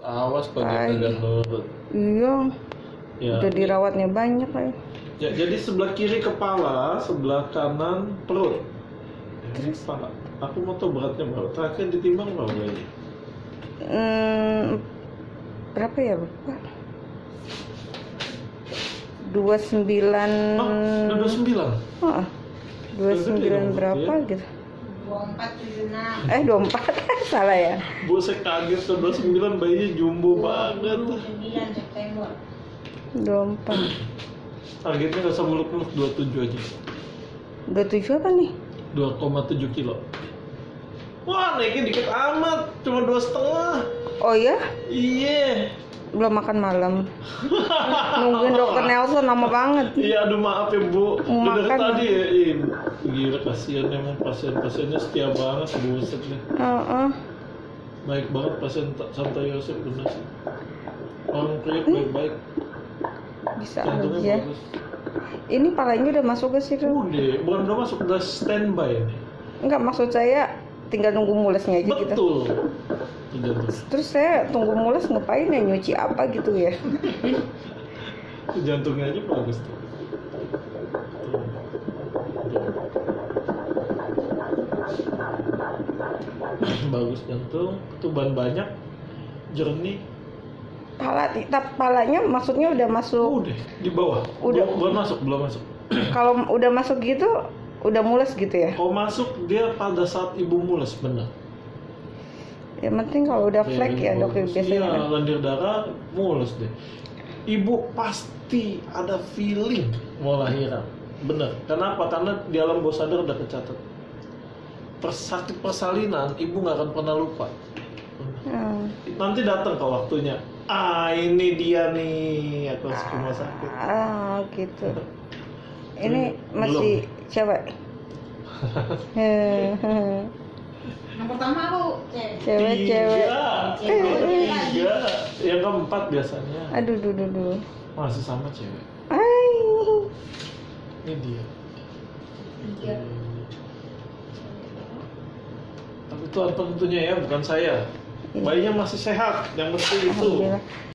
Awas kalau dia kagak nurut. Iya. Ya. Udah dirawatnya banyak kayak. Ya, jadi sebelah kiri kepala, sebelah kanan perut. Ini kepala. Aku mau tahu beratnya berapa. Terakhir ditimbang berapa ini? Berapa ya Bapak? 29. Udah 29? Oh, 29 berapa gitu? 2476. 24 salah ya? Bu, saya kaget tuh 29 bayinya jumbo banget. 9 September. 24. Targetnya nggak usah muluk-muluk, 27 aja. 27 apa nih? 2,7 kilo. Wah, naiknya dikit amat, cuma 2,5. Oh ya? Iya. Belum makan malam. Nungguin dokter Nelson lama banget. Iya, aduh maaf ya Bu. Mau Dari makan, tadi ya. Gila, kasihan emang pasien-pasiennya setia banget, buset deh. Baik banget pasien Santo Yosef, bener sih. Orang kriuk baik-baik. Bisa Jantungnya aja. bagus. Ini palanya udah masuk ke situ? Udah, bukan udah masuk, udah standby nih. Enggak, maksud saya tinggal nunggu mulesnya aja gitu. Betul. Tidak tuh. Terus saya tunggu mules ngapain ya, nyuci apa gitu ya? Jantungnya aja bagus tuh. Bagus jantung, tuh ban banyak, jernih. Palanya maksudnya udah masuk. Udah di bawah. Udah. Belum masuk. Kalau udah masuk gitu, udah mules gitu ya? Kalau masuk dia pada saat ibu mules, benar. Yang penting kalau udah flek ya dok biasanya. Iya, lendir darah mules deh. Ibu pasti ada feeling mau lahiran, bener. Kenapa? Karena di alam bawah sadar udah kecatat. Sakit persalinan, ibu nggak akan pernah lupa. Nanti datang ke waktunya. Ini dia nih, aku harus ke rumah sakit. Gitu. Ini masih cewek. Yang pertama aku Cewek. Tiga. Yang keempat biasanya. Aduh. Masih sama cewek. Ini dia. Tiga. Tapi Tuhan tentunya ya, bukan saya. Bayinya masih sehat, yang penting itu. Alhamdulillah.